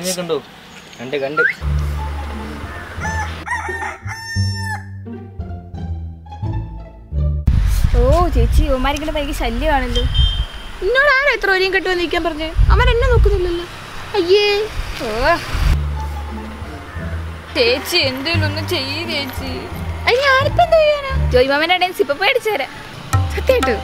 കണ്ടോ? കണ്ട് ഓ ചേച്ചി ഓമാരിക്കണ ഭയങ്കര ശല്യമാണല്ലോ. എന്നോട് ആരാ എത്ര ഒരെയും കെട്ടി വന്നിരിക്കാൻ പറഞ്ഞേ? അവൻ എന്നെ നോക്കുന്നില്ലല്ലോ. അയ്യേ ഓ ചേച്ചി എന്തേലും ഒന്ന് ചെയ്യ് ചേച്ചി. അയ്യ ഞാനിപ്പോ എന്താ ചെയ്യാനാ? ജോയിമാമന്റെ ഇടയിൽ സിപ്പ അടിച്ചു തരാം. സത്യായിട്ട്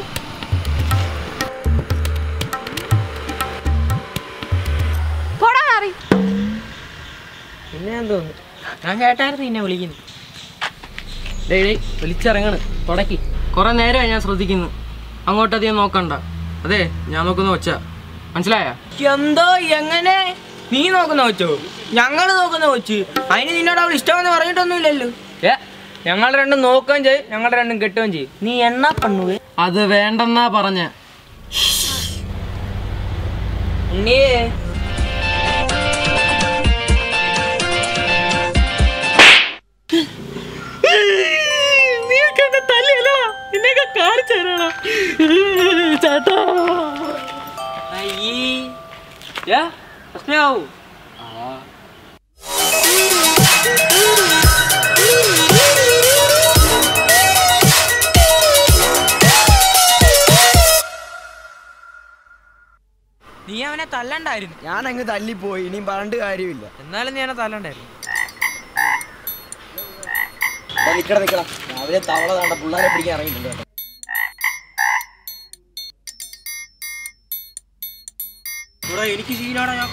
പോടാ മാറി. പിന്നെ ഞാൻ തോന്നുന്നു ഞാൻ ചേട്ടായിരുന്നു പിന്നെ വിളിക്കുന്നു. വിളിച്ചിറങ്ങണ് തുടക്കി. കുറെ നേരമായി ഞാൻ ശ്രദ്ധിക്കുന്നു. അങ്ങോട്ടധികം നോക്കണ്ട. അതെ ഞാൻ നോക്കുന്ന വെച്ച മനസ്സിലായ? എന്തോ എങ്ങനെ നീ നോക്കുന്ന വെച്ചോ? ഞങ്ങള് നോക്കുന്ന വെച്ച് അതിന് നിന്നോട് അവൾ ഇഷ്ടമെന്ന് പറഞ്ഞിട്ടൊന്നുമില്ലല്ലോ. ഞങ്ങൾ രണ്ടും നോക്കുകയും ചെയ്യും, ഞങ്ങൾ രണ്ടും കെട്ടുകയും ചെയ്യും. നീ എന്നാ പണ്ണുവേ? അത് വേണ്ടെന്നാ പറഞ്ഞ. ചേട്ടാ നീ അവനെ തല്ലണ്ടായിരുന്നു. ഞാൻ അങ്ങ് തല്ലിപ്പോയി. ഇനിയും പറഞ്ഞിട്ട് കാര്യമില്ല. എന്നാലും നീ അവനെ തല്ലണ്ടായിരുന്നു. നിക്കണം രാവിലെ തവള കണ്ട പിള്ളേരെ പിടിക്കാൻ ഇറങ്ങിയിട്ടുണ്ട്. എനിക്ക് ശീലോടെ ഞാൻ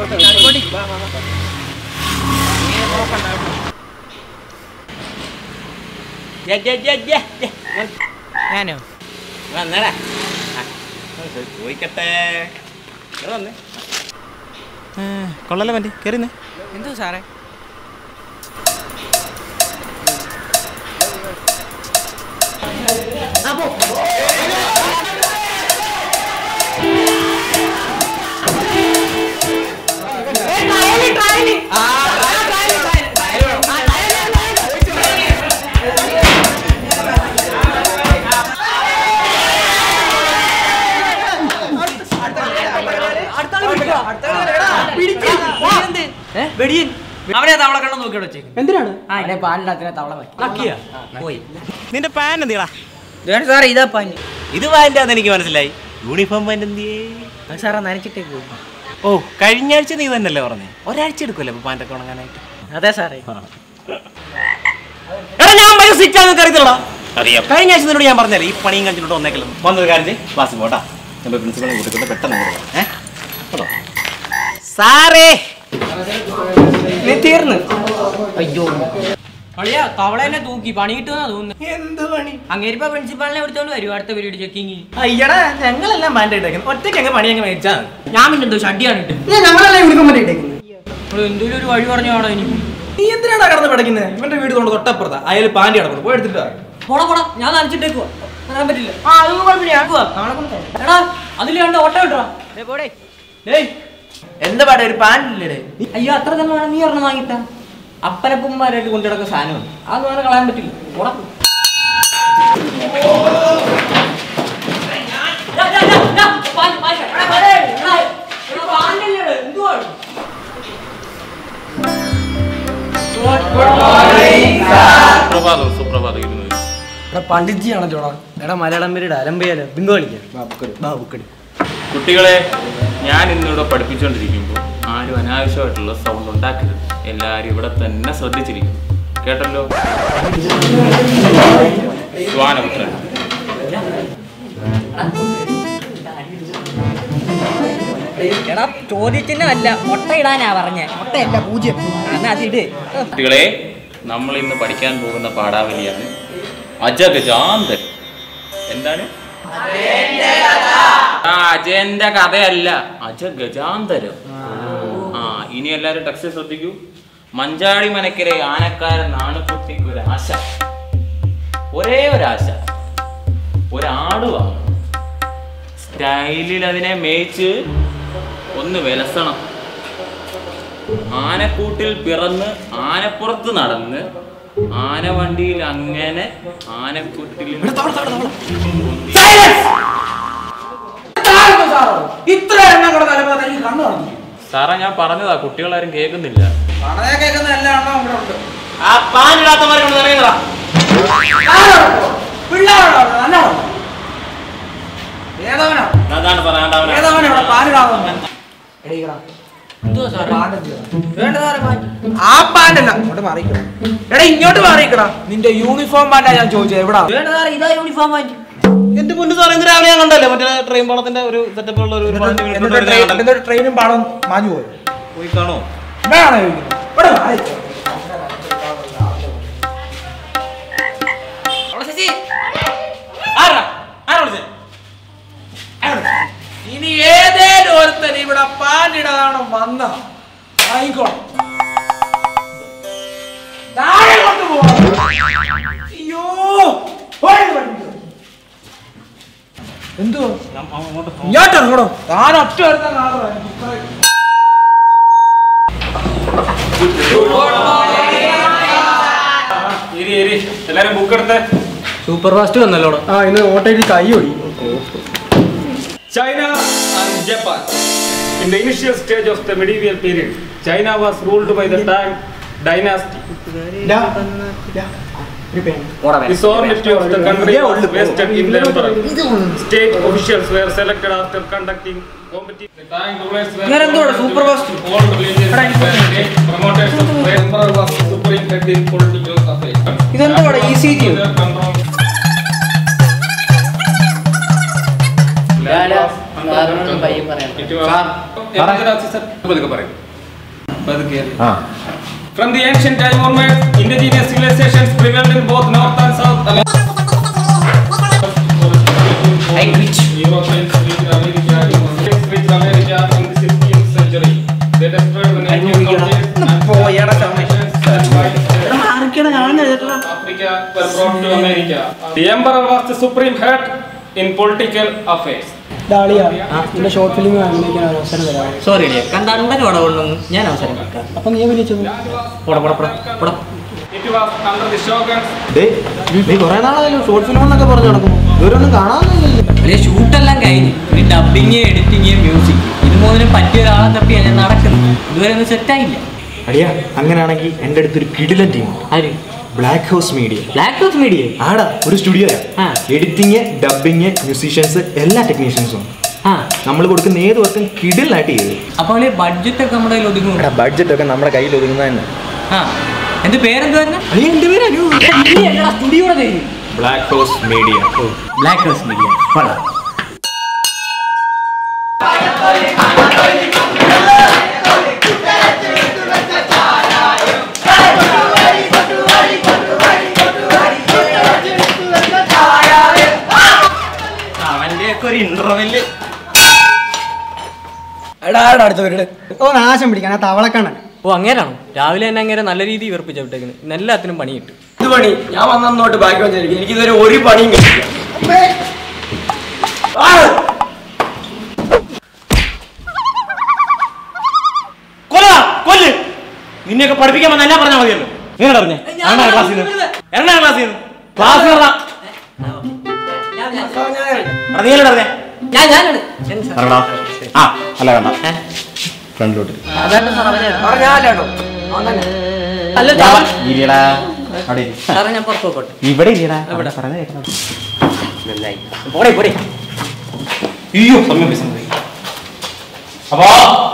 ഞാനോ പോയിക്കട്ടെ. കൊള്ളല്ലേ മതി കയറിന്ന്. എന്തോ സാറേ? അവനെ തവള കണ്ണം നോക്കിയോടെ എന്തിനാണ് നിന്റെ പാൻ എന്തിയാ സാറേ? ഇതാ പാൻ. ഇത് പാൻ്റാന്ന് എനിക്ക് മനസ്സിലായി. യൂണിഫോം പാൻ്റ് എന്തിയേ? സാറാ നനച്ചിട്ടേ പോകും. ഓ കഴിഞ്ഞ ആഴ്ച നീ തന്നെയല്ലേ പറഞ്ഞേ? ഒരാഴ്ച എടുക്കുമല്ലോ അപ്പൊ പാൻ്റൊക്കെ ഉണങ്ങാനായിട്ട്. അതെ സാറേ. അറിയാം. കഴിഞ്ഞ ആഴ്ച നിന്നോട് ഞാൻ പറഞ്ഞല്ലേ ഈ പണിയും കണ്ടിട്ട് വന്നേക്കല്ലോ. വന്നത് കാര്യം ക്ലാസ്സിൽ പോട്ടാ. നമ്മൾ പ്രിൻസിപ്പളിനെ കൂട്ടിക്കൊണ്ട് പെട്ടെന്ന് സാറേ നീ തീർന്ന്. അയ്യോ അളിയാ തവള എന്നെ തൂക്കി പണി കിട്ടുമെന്നാ തോന്നുന്നു. എന്ത് പണി? അങ്ങേരിപ്പ പ്രിൻസിപ്പാളിനെ വിളിച്ചോണ്ട് വരും അടുത്ത പീരീഡ് ചെക്കിങ്. അയ്യടാ ഞങ്ങളെല്ലാം പാൻ്റ് ഇട്ടേക്കുന്നത്. ഒറ്റയ്ക്ക് അങ്ങ് പണി അങ്ങ് മേടിച്ചാ ഞാൻ പിന്നെ എന്തോ ഷഡിയാണ് ഇട്ട്. ഞങ്ങളെല്ലാം യൂണിഫോം പാൻ്റ് ഇട്ടേക്കുന്നത്. എന്തെങ്കിലും ഒരു വഴി പറഞ്ഞാണോ എനിക്ക്? നീ എന്തിനാണ് കടന്ന് പഠിക്കുന്നത്? ഇവന്റെ വീട് കൊണ്ട് തൊട്ടപ്പുറത്താ. അയാൾ പാൻ്റ് കിടക്കുന്നു. പോയി എടുത്തിട്ട് പോടാ ഞാൻ നനച്ചിട്ടേക്കുവാ. പറയാൻ പറ്റില്ല. എടാ അതിൽ കണ്ട ഓട്ടം ഇട്ടാ. എന്താ പാടെ ഒരു പാൻ്റില്ലേ? അയ്യോ അത്ര തന്നെ വേണം. നീ ഒരെണ്ണം വാങ്ങിട്ടാ. അപ്പനപ്പന്മാരായിട്ട് കൊണ്ടു കിടക്കുന്ന സാധനമാണ്. അതൊന്നും അങ്ങനെ കളയാൻ പറ്റില്ല. പണ്ഡിറ്റ്ജിയാണല്ലോടാ. എടാ മലയാളം പേരുടെ അലമ്പയാലോ ബിങ്കോ കളിക്കാം. കുട്ടികളെ ഞാൻ ഇന്നിവിടെ പഠിപ്പിച്ചുകൊണ്ടിരിക്കുമ്പോൾ ആരും അനാവശ്യമായിട്ടുള്ള സൗണ്ട് ഉണ്ടാക്കരുത്. എല്ലാവരും ഇവിടെ തന്നെ ശ്രദ്ധിച്ചിരിക്കും. കേട്ടല്ലോ? ശ്വാനപുത്രൻ എടാ ചോദ്യത്തിന് അല്ല മുട്ട ഇടാനാ പറഞ്ഞേ. മുട്ടയല്ല 0. അതിട്. കുട്ടികളെ നമ്മൾ ഇന്ന് പഠിക്കാൻ പോകുന്ന പാഠാവലിയാണ് അജഗജാന്തരം. എന്താണ്? അജയന്റെ കഥയല്ല, അജഗജാന്തരം. ഇനി എല്ലാരും ടെക്സ്റ്റ് ശ്രദ്ധിക്കൂ. മഞ്ചാടി മനക്കരെ ആനക്കാരൻ നാണുകുട്ടിക്ക് ഒരു ആശ, ഒരേ ഒരാശ, ഒരാട് വാങ്ങണം. സ്റ്റൈലിൽ അതിനെ മേയിച്ച് ഒന്ന് വിലസണം. ആനക്കൂട്ടിൽ പിറന്ന് ആനപ്പുറത്ത് നടന്ന് ആനവണ്ടിയിൽ അങ്ങനെ ആനക്കൂട്ടിൽ ഇത്ര എണ്ണം കൂടെ തലപ്പോ കണ്ണു സാറാ ഞാൻ പറഞ്ഞതാ, കുട്ടികളാരും കേൾക്കുന്നില്ല. ആ പാനിടാത്തവരെ നിറയുന്നതാ. ഇങ്ങോട്ട് മാറിക്കടാ. നിന്റെ യൂണിഫോം പാൻറ്റാ ഞാൻ ചോദിച്ചത്. എവിടാ? ഇതാ യൂണിഫോം പാൻറ്. എന്റെ പൊന്നു സാറേ, ഇന്ന് രാവിലെ ഞാൻ കണ്ടല്ലേ മറ്റേ ട്രെയിൻ പാളത്തിന്റെ ഒരു സെറ്റപ്പ് ഉള്ള ഒരു ട്രെയിനും പാളം മാഞ്ഞു പോയി. പോയി കാണോ? ഇനി ഏതേലും ഒരുത്തൻ ഇവിടെ പാലിടാണോ വന്ന ആയിക്കോട്ടെ. അയ്യോ എന്തോ ഇങ്ങോട്ടോ താൻ ഒറ്റ എല്ലാരും ബുക്ക് എടുത്തേ. സൂപ്പർ ഫാസ്റ്റ് വന്നല്ലോടോ. ഇന്ന് ഓട്ടയിൽ കൈ ഒടി. China and Japan. In the initial stage of the medieval period, China was ruled by the Tang dynasty. The sovereignty of the country was vested in the emperor. State officials were selected after conducting competition. The Tang rulers were super fast all religions promoters of the emperor was the supreme head in political affairs. ഇതെന്താ easy From the ancient time onwards, indigenous civilizations prevailed in both North and South America. Europeans reached America in the 16th century. They destroyed the native cultures Africa were brought to America. The emperor was the supreme head in political affairs. Short film അഭിനയിക്കാൻ അവസരം തരാം. Sorry കണ്ടോടെ കൊണ്ടൊന്നും ഞാൻ അവസരം കൊടുക്കാം. അപ്പൊ നീ വിളിച്ചു It was under the shoguns. നീ കുറെ നാളായാലും ഷോർട്ട് ഫിലിം എന്നൊക്കെ പറഞ്ഞു നടക്കുന്നു. ഇവരൊന്നും കാണാനില്ലല്ലോ. വലിയ ഷൂട്ടെല്ലാം കഴിഞ്ഞു. ഇനി ഡബിങ്, എഡിറ്റിങ്, മ്യൂസിക് ഇത് മൂന്നിനും പറ്റിയ ഒരാളെ തപ്പിയാണ് ഞാൻ നടക്കുന്നത്. ഇതുവരെ ഒന്നും സെറ്റായില്ല. അടിയാ, അങ്ങനെയാണെങ്കിൽ എൻ്റെ അടുത്തൊരു കിടിലൻ ടീം. ആര്? Black House Media. Black House Media ആടാ, ഒരു സ്റ്റുഡിയോയാ. എഡിറ്റിങ്, ഡബിങ്, മ്യൂസീഷ്യൻസ്, എല്ലാ ടെക്നീഷ്യൻസും. നമ്മൾ കൊടുക്കുന്ന ഏത് വർക്കും കിടിലായിട്ട് ചെയ്തു. അപ്പോൾ ബഡ്ജറ്റ് ഒക്കെ നമ്മുടെ കയ്യിൽ ഒതുങ്ങും. ബഡ്ജറ്റ് ഒക്കെ നമ്മുടെ കയ്യിൽ ഒതുങ്ങുന്നത് തന്നെ. എന്റെ പേരെന്തായിരുന്നു? Studio Black House Media. Black House Media. ഒരു ഇന്റർവെല് നാശം പിടിക്കാൻ തവളക്കണ്ണൻ. ഓ അങ്ങനെയാണോ? രാവിലെ തന്നെ അങ്ങനെ നല്ല രീതിയിൽ വിറപ്പിച്ച വിട്ടേക്കുന്നത്. ഇന്ന് എല്ലാത്തിനും പണി കിട്ടും. ഇത് പണി ഞാൻ വന്നോട്ട് ബാക്കി വന്നിരിക്കും. എനിക്ക് ഇതുവരെ ഒരു പണിയും കിട്ടില്ല. നിന്നെയൊക്കെ പഠിപ്പിക്കാൻ വന്ന എന്നാ പറഞ്ഞാൽ മതിയല്ലോ. നിങ്ങൾ അറിഞ്ഞേ ക്ലാസ്സിൽ നിന്ന് ക്ലാസ് അല്ല വേണ്ട ഫ്രണ്ടിലോട്ട് ഇവിടെ അപ്പോ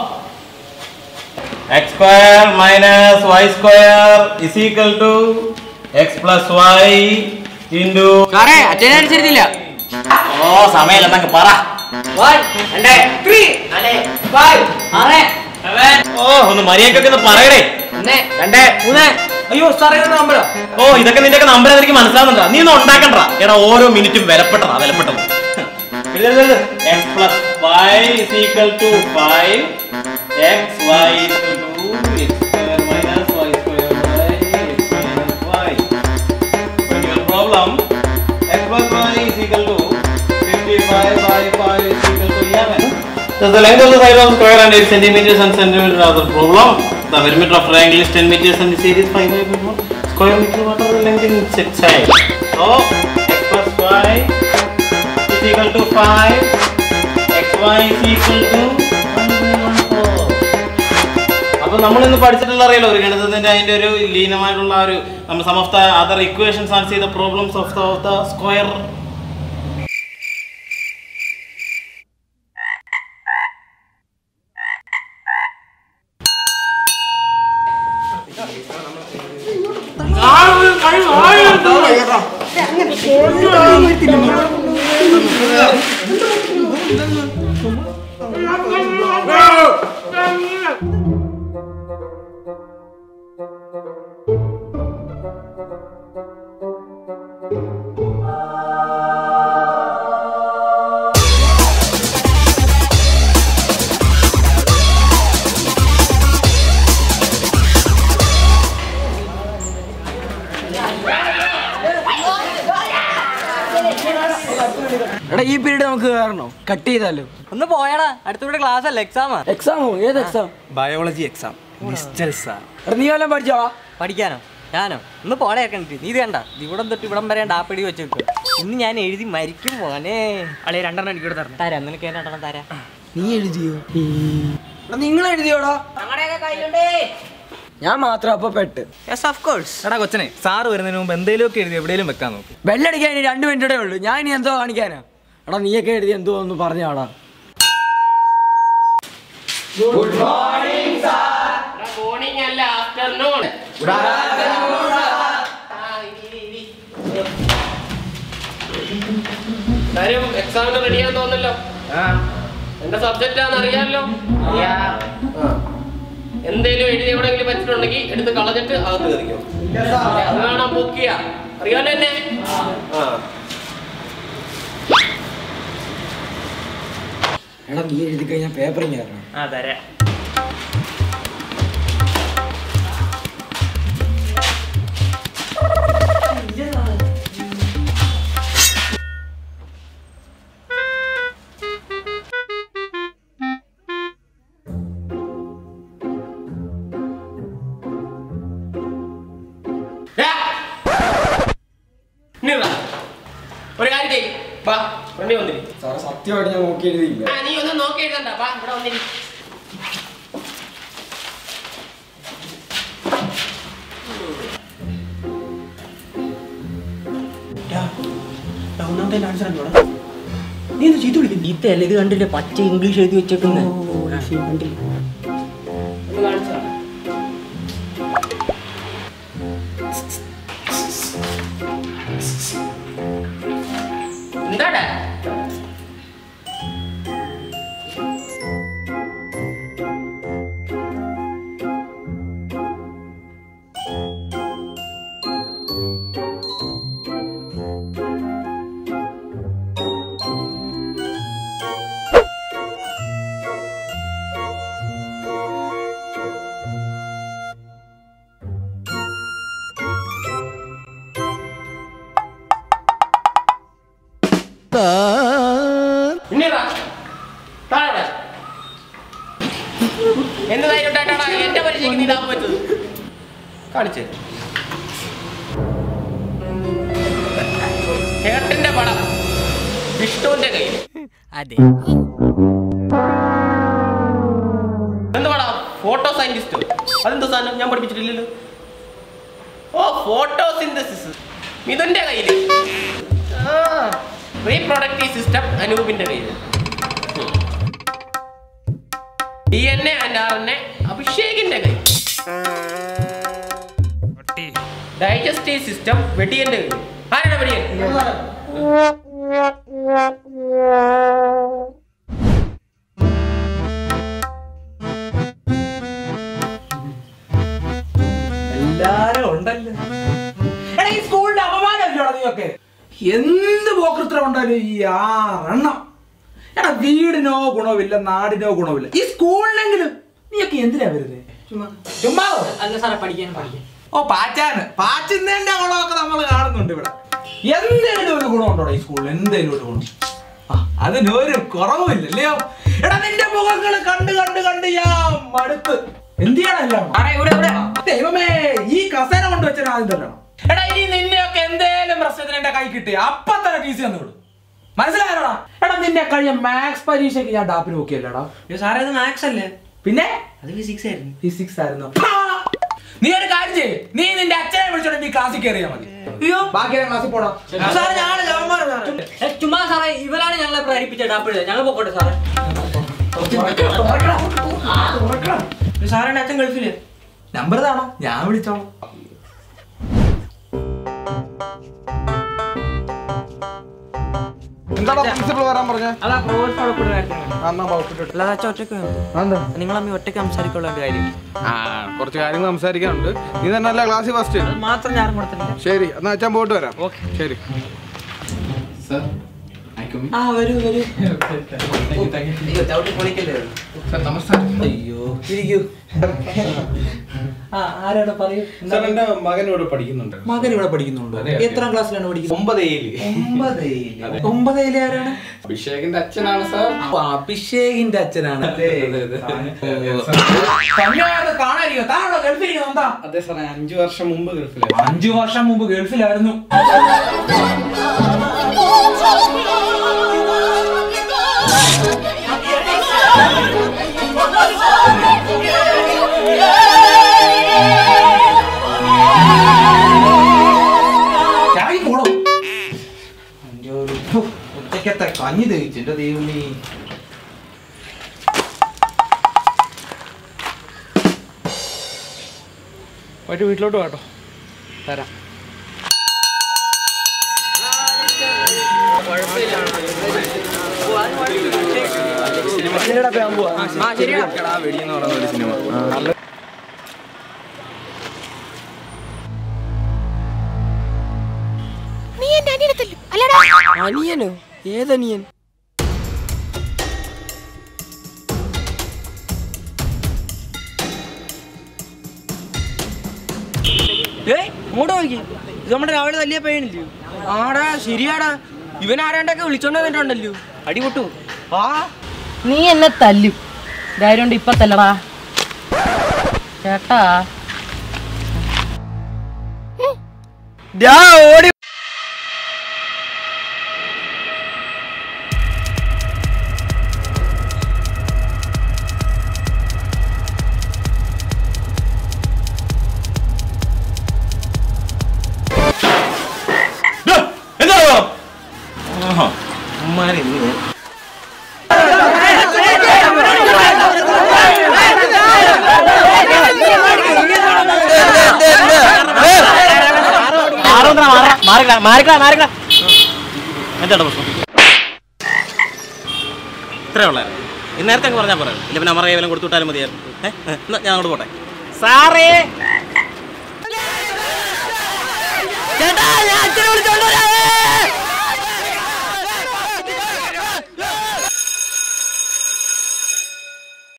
x square minus y square is equal to x plus y into അച്ഛനെ അനുസരിച്ചില്ല. ഓ സമയമില്ലെന്നൊക്കെ പറ. ഓ ഒന്ന് മര്യാദക്കൊക്കെ ഒന്ന് പറയണേ. അയ്യോ സാറേ നമ്പരാ. ഓ ഇതൊക്കെ നിന്റെ ഒക്കെ നമ്പർ എനിക്ക് മനസ്സിലാവുന്നുണ്ടാ. നീ ഒന്നും ഉണ്ടാക്കണ്ട. എടാ ഓരോ മിനിറ്റും വിലപ്പെട്ടതാ വിലപ്പെട്ടത്. x plus y is equal to 5 x y is equal to x square minus y square by x minus y. But your problem x plus y is equal to 55 by 5 is equal to 11. Thus the length of the side of the square and 8 centimeters and centimeters are the problem. The perimeter of triangle is 10 meters and the area is 5 by 4 square meter. What are the length in its side? So x plus y is equal to 5. xy is equal to 1 by 1/4. അപ്പൊ നമ്മളിന്ന് പഠിച്ചിട്ടുള്ള അറിയാലോ ഒരു ഗണിതത്തിന്റെ അതിന്റെ ഒരു ലീനമായിട്ടുള്ള ഒരു നമ്മൾ sum of the other equations and see the problems of the square. എടാ ഈ പീരീഡ് നമുക്ക് കയറണോ? കട്ട് ചെയ്താലോ? ഒന്ന് പോയാടാ, അടുത്തൂടെ ക്ലാസ് അല്ല, എക്സാമാ. എക്സാമോ? ഏത് എക്സാം? Biology exam. എടാ നീ വല്ലതും പഠിച്ചോ? പഠിക്കാനോ? ഞാനോ? ഒന്ന് പോടെ കണ്ടിട്ട് നീ ഇത് കണ്ട, ഇവിടം തൊട്ട് ഇവിടം വരെ ഡാപ്പടി വെച്ചിട്ട് ഇന്ന് ഞാൻ എഴുതി മരിക്കും മോനെ. അളേ 2 എനിക്ക് തരണം. തരാം, നിനക്ക് 2 തരാം. നീ എഴുതിയോ? നിങ്ങൾ എഴുതിയോടാ? ഞാൻ മാത്രം അപ്പൊ പെട്ട്. എടാ കൊച്ചനെ, സാറ് വരുന്നതിന് മുമ്പ് എന്തെങ്കിലുമൊക്കെ എഴുതി എവിടെയെങ്കിലും വെക്കാൻ നോക്കും. ബെല്ലടിക്കാൻ ഇനി 2 മിനിറ്റേ ഉള്ളൂ. ഞാൻ ഇനി എന്തോ കാണിക്കാനാ? എടാ നീയൊക്കെ എഴുതി എന്തോ ഒന്ന് പറഞ്ഞാടാ. Good morning sir. മോർണിംഗ് അല്ല, ആഫ്റ്റർനൂൺ. Good afternoon sir. കാര്യം എക്സാമിന് റെഡിയാൻ തോന്നല്ലോ. എന്റെ സബ്ജക്റ്റ് ആണെന്ന് അറിയാമല്ലോ. എന്തേലും എഴുതി എവിടെയെങ്കിലും വെച്ചിട്ടുണ്ടെങ്കിൽ എടുത്ത് കളഞ്ഞിട്ട് അകത്ത് കയറിക്കോ. അത് വേണം ബുക്ക് ചെയ്യാ. അറിയാലോ എന്നെ? എടാ നീ എഴുതി കഴിഞ്ഞാൽ പേപ്പറിങ് കയറണം. തരാം. ഒരു കാര്യം ചെയ്യ്, വാ ഫ്രണ്ടി വന്നിരി. സാറേ സത്യമായിട്ട് ഞാൻ നോക്കി എഴുതിയില്ല. നീ ഒന്നും നോക്കി എഴുതണ്ട, വാ ഇവിടെ വന്നിരി. നീ ഇത് ചീത്ത വിളിക്കുന്നു. ചീത്തയല്ല, ഇത് കണ്ടില്ലേ പച്ച ഇംഗ്ലീഷ് എഴുതി വെച്ചേക്കുന്നത്. ഒന്ന് കാണിച്ചാ എന്താടാ? എന്തായിട്ടാണ് എന്റെ പരിചയക്ക് നീ ഇടാൻ പറ്റത്? കാണിച്ചേ ചേട്ടന്റെ പടം വിഷ്ണുവിന്റെ കയ്യിൽ. അതെ. എന്ത് പടം? ഫോട്ടോ സയന്റിസ്റ്റോ? അതെന്തോ സാധനം? ഞാൻ പഠിപ്പിച്ചിട്ടില്ലല്ലോ. ഓ, ഫോട്ടോസിന്തസിസ് മിഥുന്റെ കയ്യിൽ. റീപ്രൊഡക്റ്റീവ് സിസ്റ്റം അനൂപിന്റെ കയ്യിൽ. DNA ആൻഡ് RNA അഭിഷേകിന്റെ കയ്യിൽ. ഡൈജസ്റ്റീവ് സിസ്റ്റം വെടിയന്റെ കയ്യിൽ. ആരാണ് വെടിയൻ? എല്ലാരും ഉണ്ടല്ലോ. എടാ ഈ സ്കൂളിന്റെ അപമാനമല്ലോടാ നീയൊക്കെ. എന്ത് പോക്കൃത്രം ഉണ്ടാലും ഈ 6 എണ്ണം. എടാ വീടിനോ ഗുണമില്ല, നാടിനോ ഗുണമില്ല. ഈ സ്കൂളിലെങ്കിലും നീയൊക്കെ എന്തിനാ വരുന്നത്? ചുമ്മാതോ? അല്ല സാറേ, പഠിക്കാൻ. ഓ പാച്ചിന്നേന്റെ ഗുണമൊക്കെ നമ്മൾ കാണുന്നുണ്ട് ഇവിടെ. എന്തേലും ഒരു ഗുണമുണ്ടോടാ ഈ സ്കൂളിൽ? എന്തേലും ഒരു ഗുണം? അതിനൊരു കുറവുമില്ലല്ലയോ? എടാ നിന്റെ മുഖങ്ങള് കണ്ട് കണ്ട് കണ്ട് ഞാൻ മടുത്ത്. എന്ത് ചെയ്യണം? ദൈവമേ, ഈ കസേര കൊണ്ട് വെച്ചാൽ ആദ്യം തരണം. എടാ ഇനി നിന്നെയൊക്കെ എന്തേലും പ്രശ്നത്തിന് എന്റെ കൈ കിട്ടി അപ്പൊ തന്നെ TC തന്നോളൂ. മനസ്സിലായോടാ? എടാ നിന്റെ കഴിഞ്ഞ മാത്സ് പരീക്ഷയ്ക്ക് ഞാൻ ഡാപ്പിന് നോക്കിയല്ലേടാ? സാറേ ഇത് മാത്സ് അല്ലേ? പിന്നെ അത് ഫിസിക്സ് ആയിരുന്നു. ഫിസിക്സ് ആയിരുന്നു. നീ ഒരു കാര്യം ചെയ്യ്, നീ നിന്റെ അച്ഛനെ വിളിച്ചോണ്ട് നീ ക്ലാസ്സിൽ കയറിയാ മതി. അയ്യോ ബാക്കി ക്ലാസ്സിൽ പോടാ. ചുമ്മാ സാറേ, ഇവരാണ് ഞങ്ങളെ പ്രേരിപ്പിച്ച ഡാപ്പിഴ. ഞങ്ങൾ പോക്കോട്ടെ സാറേ. സാറിന്റെ അച്ഛൻ ഗൾഫില്. നമ്പർ താണോ, ഞാൻ വിളിച്ചോളാം. നിങ്ങളമ്മ ഒറ്റയ്ക്ക് സംസാരിക്കുള്ള കാര്യം കുറച്ച് കാര്യങ്ങൾ സംസാരിക്കാനുണ്ട്. നീ തന്നെ അല്ല ക്ലാസ്സിൽ ഫസ്റ്റ് മാത്രം ഞാൻ കൊടുത്തില്ല. ശരി, എന്നാ അച്ഛൻ പോയിട്ട് വരാം. ശരി. വരൂ വരൂ. അയ്യോ ഇരിക്കൂ. ആരാണ് പറയൂ. എന്റെ മകൻ ഇവിടെ പഠിക്കുന്നുണ്ട്. മകൻ ഇവിടെ പഠിക്കുന്നുണ്ടോ? എത്രാം ക്ലാസ്സിലാണ് പഠിക്കുന്നത്? 9 9 ആരാണ്? അഭിഷേകിന്റെ അച്ഛനാണ് സാർ. അഭിഷേകിന്റെ അച്ഛനാണ്. അതെ സാറേ, 5 വർഷം മുമ്പ് ഗൾഫിലായിരുന്നു. 5 വർഷം മുമ്പ് ഗൾഫിലായിരുന്നു. ഉച്ചക്കത്തെ കഞ്ഞി തേച്ചു എന്റെ ദൈവമേ. പോയിട്ട് വീട്ടിലോട്ട് കേട്ടോ, തരാം. നീ എന്റെ അനിയനെ തല്ലും അല്ലടാ? അനിയനോ? ഏതനിയൻ? ഇങ്ങോട്ട് നോക്കി. ഇത് നമ്മുടെ രാവിലെ തല്ലിയ പയ്യനില്ലയോ? ആടാ ശരിയാടാ, ഇവൻ ആരാണ്ടൊക്കെ വിളിച്ചോണ്ട് വന്നിട്ടുണ്ടല്ലോ. അടി പൊട്ടു. നീ എന്നെ തല്ലും ധൈര്യം ഇപ്പൊ തല്ലടാ ചേട്ടാ. ഓടി എന്താ പ്രശ്നം? ഇത്രേ ഉള്ളായിരുന്നു. നേരത്തെ പറഞ്ഞാൽ പറയാം. ഇല്ല പിന്നെ അമറ കേവലം കൊടുത്തു വിട്ടാലും മതിയായിരുന്നു. ഞാൻ അങ്ങോട്ട് പോട്ടെ. സാറേ ചേട്ടാ, ഞാൻ അച്ഛനെ വിളിച്ചോണ്ട് വരാം.